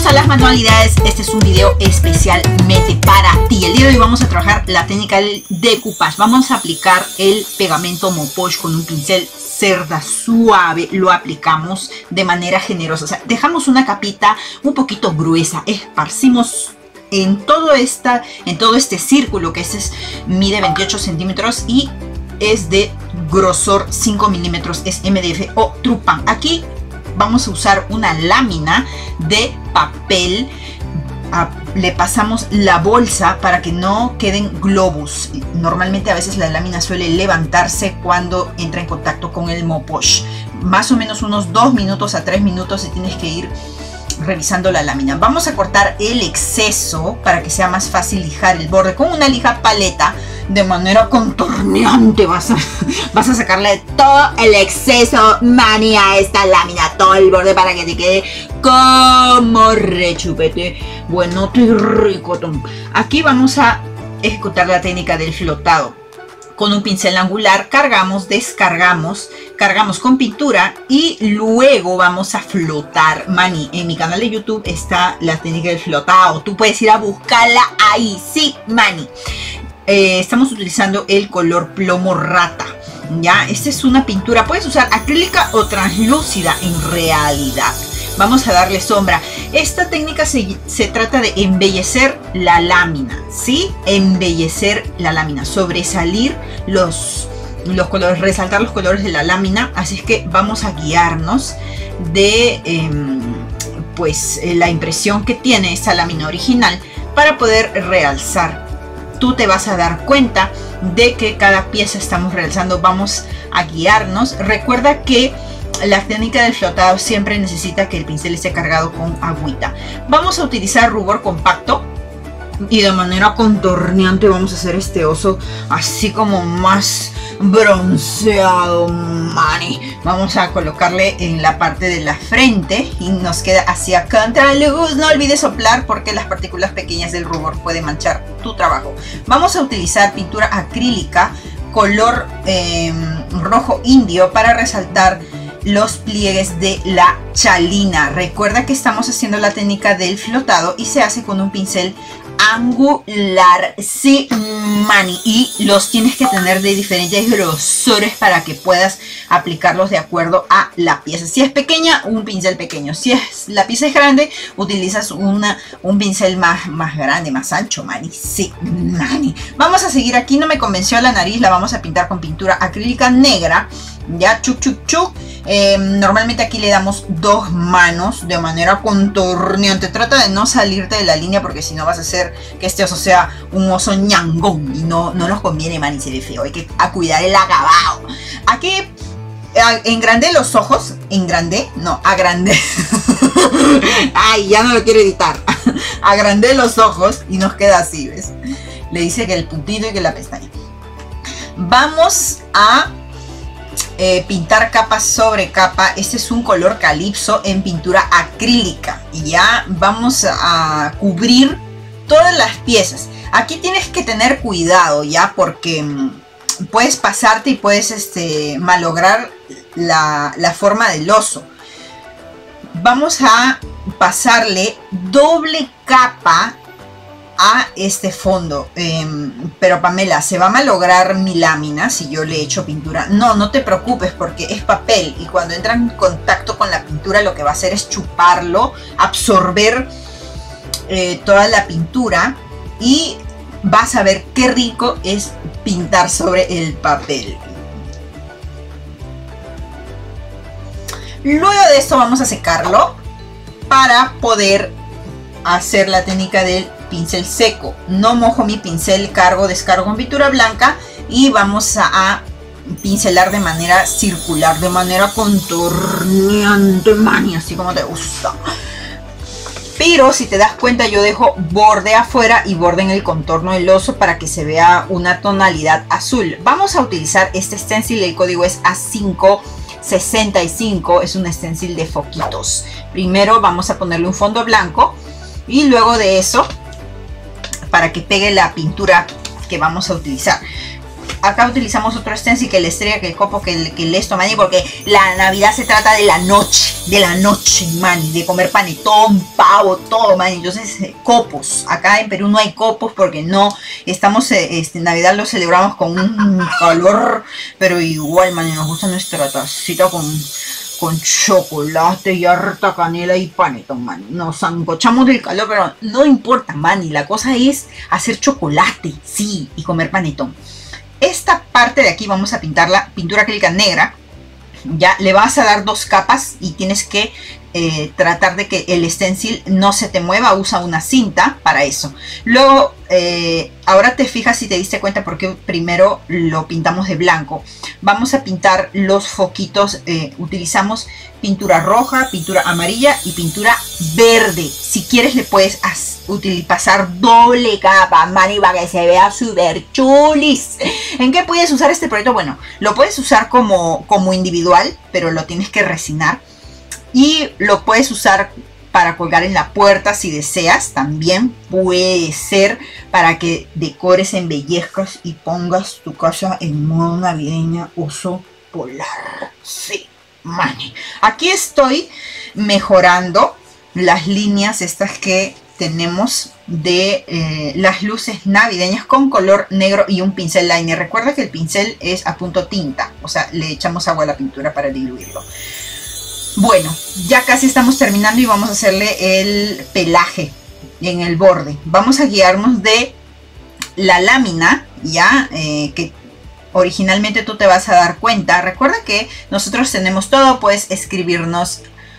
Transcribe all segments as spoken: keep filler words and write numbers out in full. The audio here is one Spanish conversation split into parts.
Bienvenidos a las manualidades. Este es un video especialmente para ti. El día de hoy vamos a trabajar la técnica del decoupage. Vamos a aplicar el pegamento Mopoge con un pincel cerda suave. Lo aplicamos de manera generosa, o sea, dejamos una capita un poquito gruesa, esparcimos en todo, esta, en todo este círculo, que este es, mide veintiocho centímetros y es de grosor cinco milímetros, es M D F o Trupan. Aquí vamos a usar una lámina de papel. Ah, le pasamos la bolsa para que no queden globos. Normalmente a veces la lámina suele levantarse cuando entra en contacto con el Mopoge. Más o menos unos dos minutos a tres minutos y tienes que ir revisando la lámina. Vamos a cortar el exceso para que sea más fácil lijar el borde con una lija paleta de manera contorneante. Vas a, vas a sacarle todo el exceso, mani, a esta lámina, todo el borde, para que te quede como rechupete buenote y rico. Aquí vamos a ejecutar la técnica del flotado. Con un pincel angular cargamos, descargamos, cargamos con pintura y luego vamos a flotar. Mani, en mi canal de YouTube está la técnica del flotado. Tú puedes ir a buscarla ahí. Sí, mani. Eh, estamos utilizando el color plomo rata. Ya, esta es una pintura. Puedes usar acrílica o translúcida en realidad. Vamos a darle sombra. Esta técnica se, se trata de embellecer la lámina, ¿sí? Embellecer la lámina, sobresalir los, los colores, resaltar los colores de la lámina. Así es que vamos a guiarnos de eh, pues, la impresión que tiene esta lámina original para poder realzar. Tú te vas a dar cuenta de que cada pieza estamos realzando. Vamos a guiarnos. Recuerda que la técnica del flotado siempre necesita que el pincel esté cargado con agüita. Vamos a utilizar rubor compacto y de manera contorneante vamos a hacer este oso así como más bronceado, mani. Vamos a colocarle en la parte de la frente y nos queda hacia contraluz. No olvides soplar porque las partículas pequeñas del rubor pueden manchar tu trabajo. Vamos a utilizar pintura acrílica color eh, rojo indio para resaltar los pliegues de la chalina. Recuerda que estamos haciendo la técnica del flotado y se hace con un pincel angular, sí, mani, y los tienes que tener de diferentes grosores para que puedas aplicarlos de acuerdo a la pieza. Si es pequeña, un pincel pequeño. Si es, la pieza es grande, utilizas una, un pincel más, más grande, más ancho, mani, sí, mani. Vamos a seguir aquí. No me convenció la nariz, la vamos a pintar con pintura acrílica negra. Ya, chuc, chuc, chuc. Eh, normalmente aquí le damos dos manos de manera contorneante. Trata de no salirte de la línea porque si no vas a hacer que este oso sea un oso ñangón y no, no nos conviene, man, y se ve feo. Hay que a cuidar el acabado. Aquí engrandé los ojos. Engrandé, no, agrandé. Ay, ya no lo quiero editar. Agrandé los ojos y nos queda así, ¿ves? Le dice que el puntito y que la pestaña. Vamos a Eh, pintar capa sobre capa. Este es un color calipso en pintura acrílica y ya vamos a, a cubrir todas las piezas. Aquí tienes que tener cuidado ya porque mmm, puedes pasarte y puedes este, malograr la, la forma del oso. Vamos a pasarle doble capa a este fondo, eh, pero Pamela, ¿se va a malograr mi lámina si yo le echo pintura? No, no te preocupes porque es papel y cuando entra en contacto con la pintura lo que va a hacer es chuparlo, absorber eh, toda la pintura y vas a ver qué rico es pintar sobre el papel. Luego de esto vamos a secarlo para poder hacer la técnica del pincel seco. No mojo mi pincel, cargo, descargo con pintura blanca y vamos a, a pincelar de manera circular, de manera contorneante, mani, así como te gusta. Pero si te das cuenta yo dejo borde afuera y borde en el contorno del oso para que se vea una tonalidad azul. Vamos a utilizar este stencil, el código es A cinco sesenta y cinco, es un stencil de foquitos. Primero vamos a ponerle un fondo blanco y luego de eso, para que pegue la pintura que vamos a utilizar. acá utilizamos otro stencil, que la estrella, que el copo, que el, que el esto, mani, porque la Navidad se trata de la noche, de la noche, mani, de comer panetón, pavo, todo, mani. Entonces, eh, copos. Acá en Perú no hay copos porque no estamos, eh, este, Navidad lo celebramos con un calor, pero igual, mani, nos gusta nuestra tacita con... con chocolate y harta canela y panetón, man. Nos zancochamos del calor, pero no importa, man. Y la cosa es hacer chocolate, sí, y comer panetón. Esta parte de aquí vamos a pintarla pintura acrílica negra. Ya le vas a dar dos capas y tienes que eh, tratar de que el stencil no se te mueva. Usa una cinta para eso. Luego, eh, ahora te fijas si te diste cuenta porque primero lo pintamos de blanco. Vamos a pintar los foquitos. Eh, utilizamos pintura roja, pintura amarilla y pintura verde. Si quieres le puedes pasar doble capa, mani, para que se vea súper chulis. ¿En qué puedes usar este proyecto? Bueno, lo puedes usar como, como individual, pero lo tienes que resinar. Y lo puedes usar para colgar en la puerta si deseas. También puede ser para que decores, embellezcas y pongas tu casa en modo navideña oso polar. Sí, mani. Aquí estoy mejorando las líneas estas que tenemos de eh, las luces navideñas con color negro y un pincel liner. Recuerda que el pincel es a punto tinta, o sea, le echamos agua a la pintura para diluirlo. Bueno, ya casi estamos terminando y vamos a hacerle el pelaje en el borde. Vamos a guiarnos de la lámina, ya eh, que originalmente tú te vas a dar cuenta. Recuerda que nosotros tenemos todo, puedes escribirnos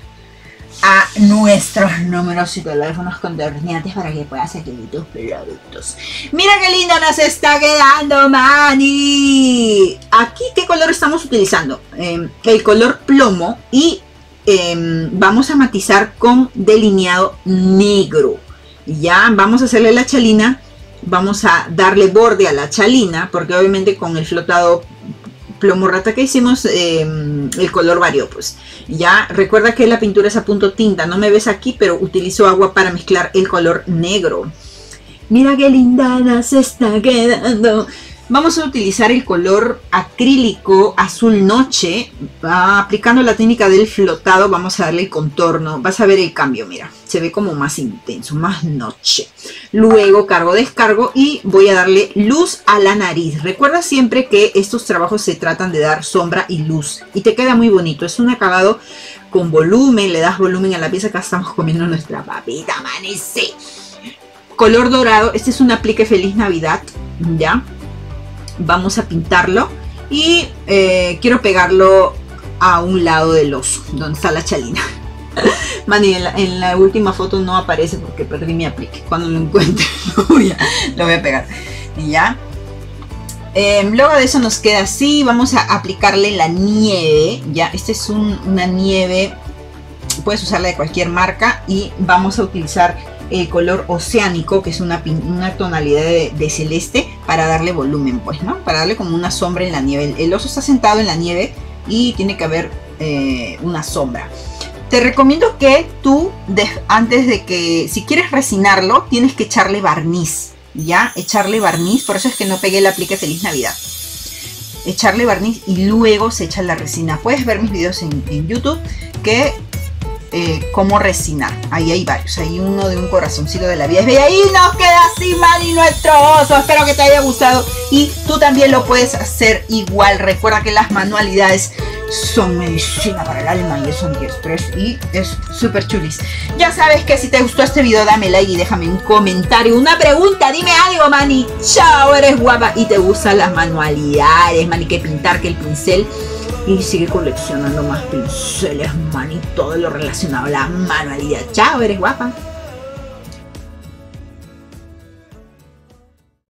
a nuestros números y teléfonos conternientes para que puedas adquirir tus productos. Mira qué lindo nos está quedando, mani. Aquí, ¿qué color estamos utilizando? Eh, el color plomo y eh, vamos a matizar con delineado negro. Ya vamos a hacerle la chalina. Vamos a darle borde a la chalina porque obviamente con el flotado plomo rata que hicimos eh, el color varió, pues. Ya recuerda que la pintura es a punto tinta, no me ves aquí, pero utilizo agua para mezclar el color negro. Mira qué linda se está quedando. Vamos a utilizar el color acrílico azul noche, ah, aplicando la técnica del flotado. Vamos a darle el contorno, vas a ver el cambio, mira, se ve como más intenso, más noche. Luego cargo, descargo y voy a darle luz a la nariz. Recuerda siempre que estos trabajos se tratan de dar sombra y luz y te queda muy bonito. Es un acabado con volumen, le das volumen a la pieza. Acá estamos comiendo nuestra papita, amanece. Color dorado, este es un aplique Feliz Navidad, ya. Vamos a pintarlo y eh, quiero pegarlo a un lado del oso, donde está la chalina. Mani, en la, en la última foto no aparece porque perdí mi aplique. Cuando lo encuentre lo voy a, lo voy a pegar. Y ya. Eh, luego de eso nos queda así. Vamos a aplicarle la nieve. Ya, esta es un, una nieve. Puedes usarla de cualquier marca. Y vamos a utilizar el color oceánico, que es una, una tonalidad de, de celeste, para darle volumen, pues, ¿no? Para darle como una sombra en la nieve. El, el oso está sentado en la nieve y tiene que haber eh, una sombra. Te recomiendo que tú, de, antes de que, si quieres resinarlo, tienes que echarle barniz, ¿ya? Echarle barniz, por eso es que no pegué el aplique Feliz Navidad. Echarle barniz y luego se echa la resina. Puedes ver mis videos en, en YouTube que... Eh, cómo resinar, ahí hay varios, hay uno de un corazoncito de la vida, y ahí nos queda así, mani, nuestro oso. Espero que te haya gustado y tú también lo puedes hacer igual. Recuerda que las manualidades son medicina para el alma y es antiestrés y es súper chulis. Ya sabes que si te gustó este video dame like y déjame un comentario, una pregunta, dime algo, mani. Chao, eres guapa y te gustan las manualidades, mani, que pintar, que el pincel. Y sigue coleccionando más pinceles, man, y todo lo relacionado a la manualidad. Chao, eres guapa.